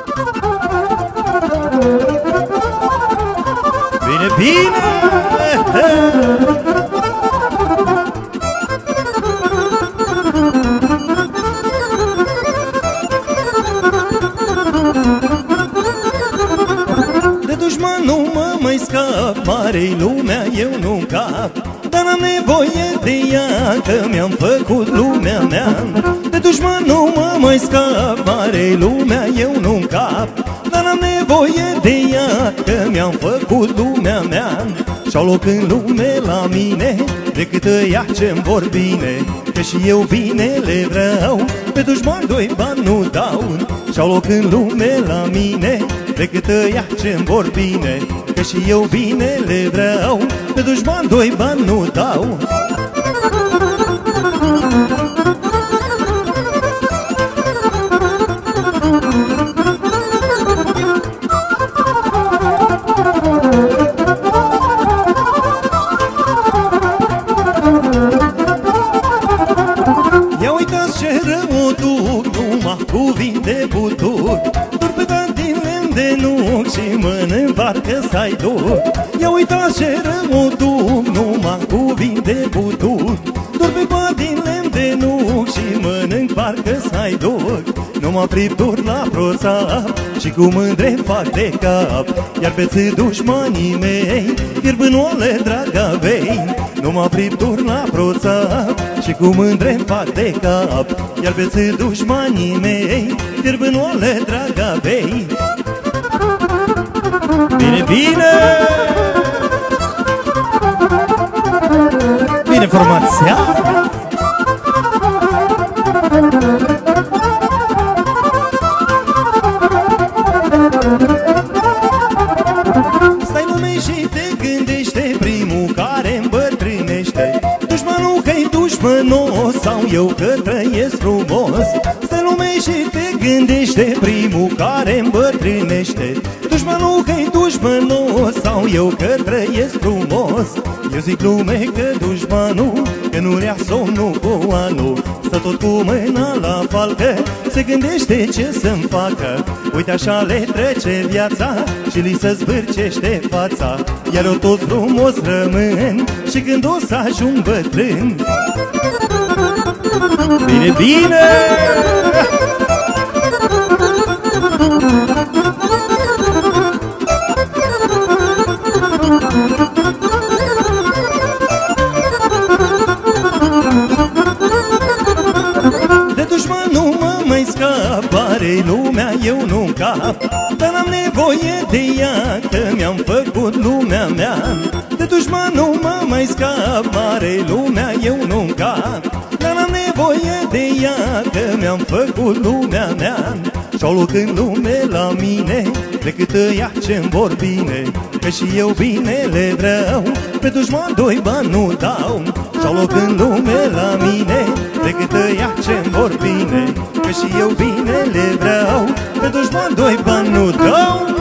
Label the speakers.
Speaker 1: Bine, bine! De dușman nu mă mai scap, mare-i lumea, eu nu cap. Dar n-am nevoie de ea, că mi-am făcut lumea mea. De dușman nu mă mai scap, mare-i lumea, eu nu cap. Dar n-am nevoie de ea, că mi-am făcut lumea mea. Și-au loc în lume la mine decât ăia ce-mi vor bine, că și eu bine le vreau, pe dușman doi bani nu dau. Și-au loc în lume la mine decât ăia ce-mi vor bine, că și eu bine le vreau, pe dușman doi bani nu dau. Ia uitați ce rău duc, numai cuvinte butur, dur pe bani din lemn de nuc și mănânc parcă să-i duc. Ia uitați ce rău duc, numai cuvinte butur, dur pe bani din lemn de nuc și mănânc parcă să-i duc. Numai fripturi la proțap și cu mândre fac de cap, iar pe dușmanii mei fierb în oale dragavei. Numai fripturi la proțap și cu mândre fac de cap, iar pe dușmanii mei fierb în oale dragavei. Bine, bine! Bine formația! Stai lume și te gândește, primul care îmbătrânește. Dușmanul că-i dușmănos sau eu că trăiesc frumos. Stai lume și te gândește, primul care îmbătrânește. Dușmanul că-i dușmănos sau eu că trăiesc frumos. Eu zic lume că dușmanul, că nu rea somnul cu anul, stă tot cu mâna la falcă, se gândește ce să-mi facă. Uite așa le trece viața și li se zvârcește fața, iar eu tot frumos rămân și când o să ajung bătrân. Bine, bine! De dușman nu mă mai scap, are lumea, eu nu cap. Dar n-am nevoie de ea, că mi-am făcut lumea mea. De dușman nu mă mai scap, are lumea, eu nu cap. Dar n-am nevoie de ea, că mi-am făcut lumea mea. Și-au loc în lume la mine decât ăia ce-mi vor bine, că și eu bine le vreau, pe dușman doi bani nu dau. Și-au loc în lume la mine decât ăia ce-mi vor bine, că și eu bine le vreau, pe dușman doi bani nu dau.